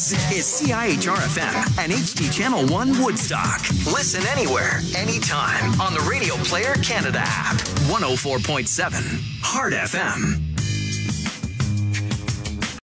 is CIHR-FM and HD Channel 1 Woodstock. Listen anywhere, anytime on the Radio Player Canada app. 104.7 Heart FM.